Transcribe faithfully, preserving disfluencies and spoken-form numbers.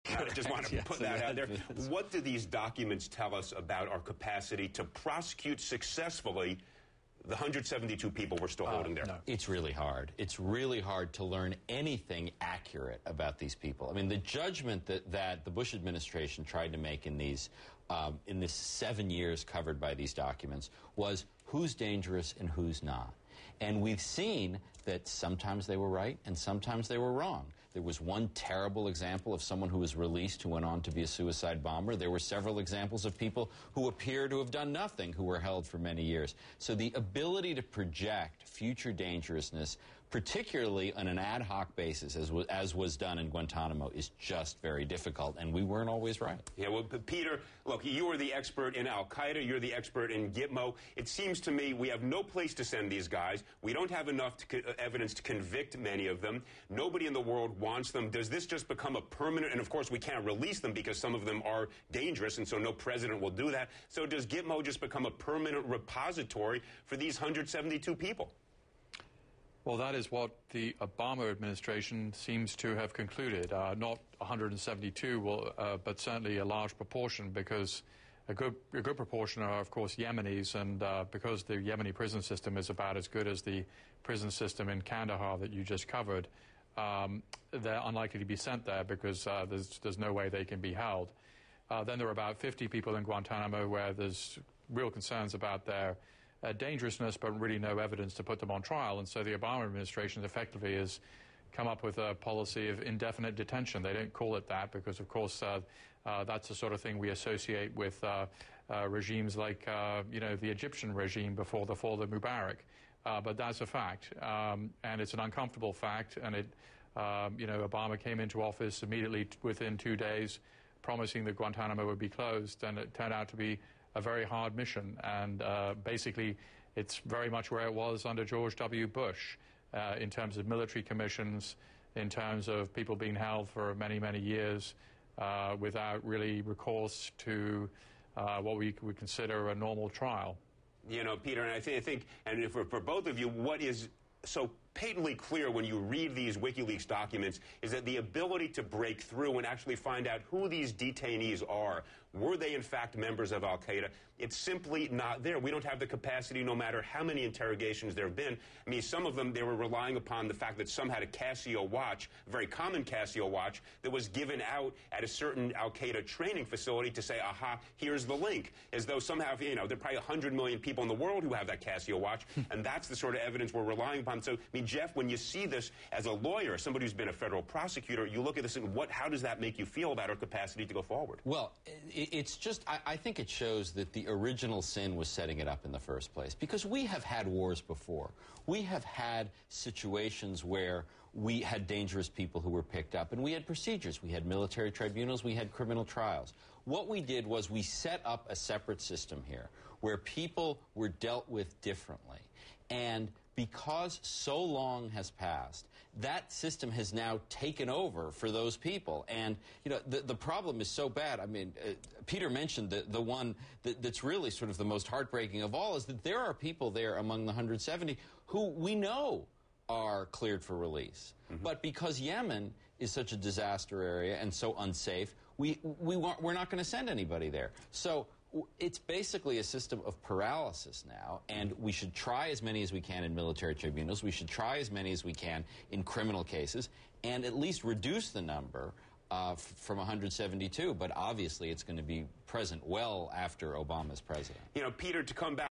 I just want to yes, put that out there. What do these documents tell us about our capacity to prosecute successfully the one hundred seventy-two people we're still uh, holding there? No. It's really hard. It's really hard to learn anything accurate about these people. I mean, the judgment that, that the Bush administration tried to make in these um, in this seven years covered by these documents was who's dangerous and who's not. And we've seen that sometimes they were right and sometimes they were wrong. There was one terrible example of someone who was released who went on to be a suicide bomber. There were several examples of people who appear to have done nothing who were held for many years. So the ability to project future dangerousness, particularly on an ad hoc basis, as, w as was done in Guantanamo, is just very difficult, and we weren't always right. Yeah, well, Peter, look, you are the expert in al-Qaeda. You're the expert in Gitmo. It seems to me we have no place to send these guys. We don't have enough to co evidence to convict many of them. Nobody in the world wants them. Does this just become a permanent, and of course we can't release them because some of them are dangerous, and so no president will do that. So does Gitmo just become a permanent repository for these one hundred seventy-two people? Well, that is what the Obama administration seems to have concluded. Uh, not one hundred seventy-two, will, uh, but certainly a large proportion, because a good, a good proportion are, of course, Yemenis, and uh, because the Yemeni prison system is about as good as the prison system in Kandahar that you just covered, um, they're unlikely to be sent there because uh, there's, there's no way they can be held. Uh, then there are about fifty people in Guantanamo where there's real concerns about their Uh, dangerousness, but really no evidence to put them on trial. And so the Obama administration effectively has come up with a policy of indefinite detention. They don't call it that because, of course, uh, uh, that's the sort of thing we associate with uh, uh, regimes like, uh, you know, the Egyptian regime before the fall of Mubarak. Uh, but that's a fact, um, and it's an uncomfortable fact. And it, um, you know, Obama came into office immediately t within two days, promising that Guantanamo would be closed, and it turned out to be a very hard mission, and uh, basically it's very much where it was under George W. Bush uh, in terms of military commissions, in terms of people being held for many, many years uh, without really recourse to uh, what we would consider a normal trial. You know, Peter, and I, th I think, and for, for both of you, what is so patently clear when you read these WikiLeaks documents is that the ability to break through and actually find out who these detainees are, were they in fact members of al-Qaeda, it's simply not there. We don't have the capacity, no matter how many interrogations there have been. I mean, some of them, they were relying upon the fact that some had a Casio watch, a very common Casio watch, that was given out at a certain al-Qaeda training facility to say, aha, here's the link. As though somehow, you know, there are probably one hundred million people in the world who have that Casio watch, and that's the sort of evidence we're relying upon. So, I mean, Jeff, when you see this as a lawyer, somebody who's been a federal prosecutor, you look at this and what, how does that make you feel about our capacity to go forward? Well, it's just, I, I think it shows that the original sin was setting it up in the first place. Because we have had wars before. We have had situations where we had dangerous people who were picked up, and we had procedures. We had military tribunals, we had criminal trials. What we did was we set up a separate system here where people were dealt with differently. And because so long has passed, that system has now taken over for those people. And, you know, the, the problem is so bad. I mean, uh, Peter mentioned the, the one that, that's really sort of the most heartbreaking of all is that there are people there among the one hundred seventy who we know are cleared for release. Mm-hmm. But because Yemen is such a disaster area and so unsafe, we, we want, we're not going to send anybody there. So it's basically a system of paralysis now, and we should try as many as we can in military tribunals. We should try as many as we can in criminal cases, and at least reduce the number uh, f from one hundred seventy-two. But obviously, it's going to be present well after Obama's president. You know, Peter, to come back.